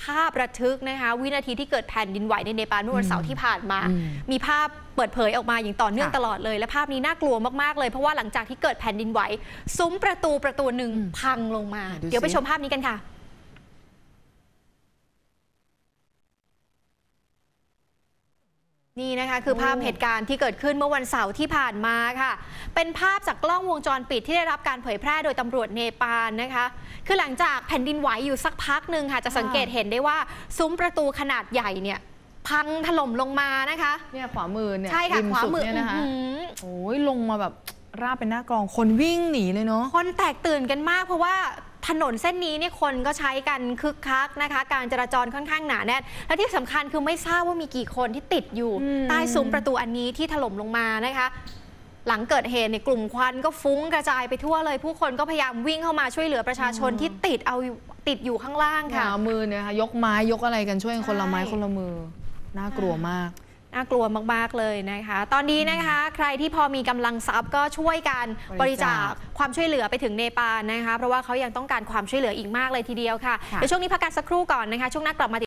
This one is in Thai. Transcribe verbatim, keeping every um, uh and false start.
าพระทึกนะคะวินาทีที่เกิดแผ่นดินไหวในเนปาลเมื่อวันเสาร์ที่ผ่านมามีภาพเปิดเผยออกมาอย่างต่อเนื่องตลอดเลยและภาพนี้น่ากลัวมากๆเลยเพราะว่าหลังจากที่เกิดแผ่นดินไหวซุ้มประตูประตูหนึ่งพังลงมาเดี๋ยวไปชมภาพนี้กันค่ะนี่นะคะคือภาพเหตุการณ์ที่เกิดขึ้นเมื่อวันเสาร์ที่ผ่านมาค่ะเป็นภาพจากกล้องวงจรปิดที่ได้รับการเผยแพร่โดยตำรวจเนปาลนะคะคือหลังจากแผ่นดินไหวอยู่สักพักหนึ่งค่ะจะสังเกตเห็นได้ว่าซุ้มประตูขนาดใหญ่เนี่ยพังถล่มลงมานะคะเนี่ยขวามือเนี่ยใช่ค่ะขวามือเนี่ยนะคะโอ้ยลงมาแบบราบเป็นหน้ากลองคนวิ่งหนีเลยเนาะคนแตกตื่นกันมากเพราะว่าถนนเส้นนี้เนี่ยคนก็ใช้กันคึกคักนะคะการจราจรค่อนข้างหนาแน่นและที่สำคัญคือไม่ทราบว่ามีกี่คนที่ติดอยู่ใต้ซุ้มประตูอันนี้ที่ถล่มลงมานะคะหลังเกิดเหตุในกลุ่มควันก็ฟุ้งกระจายไปทั่วเลยผู้คนก็พยายามวิ่งเข้ามาช่วยเหลือประชาชนที่ติดเอาติดอยู่ข้างล่างค่ะมือเนี่ยค่ะยกไม้ยกอะไรกันช่วยคนละไม้คนละมือน่ากลัวมากน่ากลัวมากๆเลยนะคะตอนนี้นะคะใครที่พอมีกำลังทรัพย์ก็ช่วยกันบริจาคความช่วยเหลือไปถึงเนปาลนะคะเพราะว่าเขายังต้องการความช่วยเหลืออีกมากเลยทีเดียวค่ะเดี๋ยวช่วงนี้พักกันสักครู่ก่อนนะคะช่วงหน้ากลับมา